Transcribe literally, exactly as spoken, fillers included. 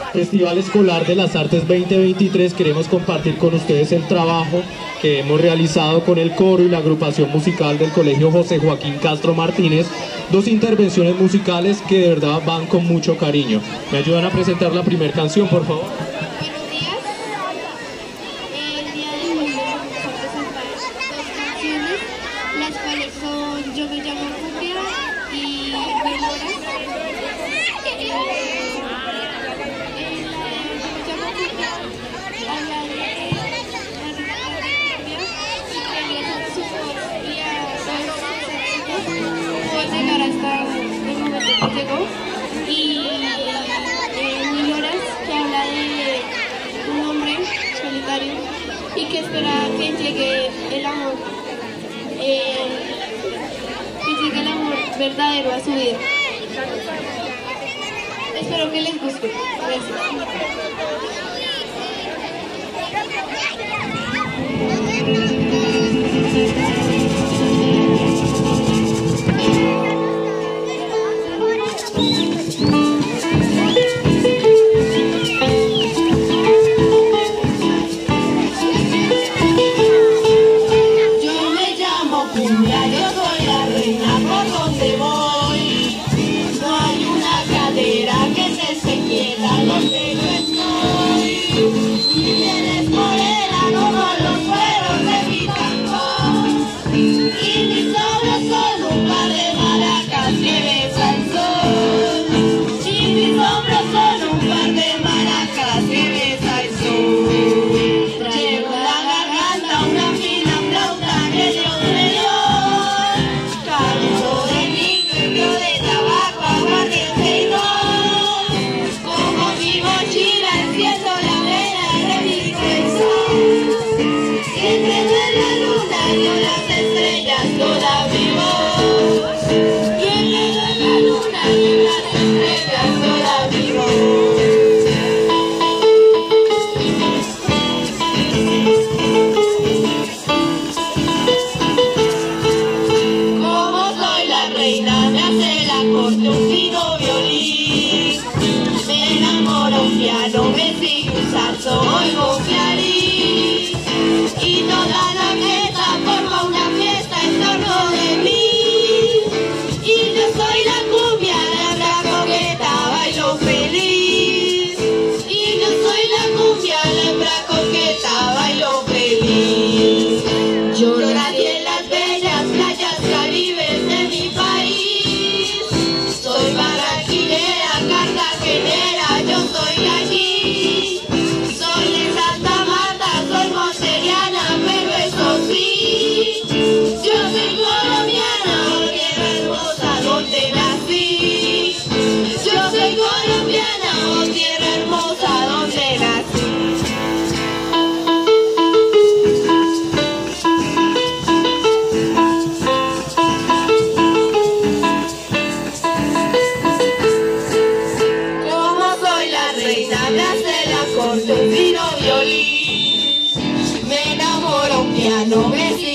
Festival Escolar de las Artes veinte veintitrés, queremos compartir con ustedes el trabajo que hemos realizado con el coro y la agrupación musical del Colegio José Joaquín Castro Martínez. Dos intervenciones musicales que de verdad van con mucho cariño. ¿Me ayudan a presentar la primera canción, por favor? Buenos días. El día de hoy vamos a presentar dos canciones, las cuales son Yo me llamo Cumbia y Veloras. Llegar hasta el momento que llegó, y eh, Mil Horas, que habla de un hombre solitario y que espera que llegue el amor, eh, que llegue el amor verdadero a su vida. Espero que les guste. Oigo Clarín y toda la mesa forma una fiesta en torno de mí, y yo soy la cumbia, la hembra coqueta, bailo feliz, y yo soy la cumbia, la hembra coqueta, bailo feliz. Yo nací en las bellas playas caribes de mi país, soy barranquillera, cartagenera, yo soy de allí. Vino violín, me enamora un piano, me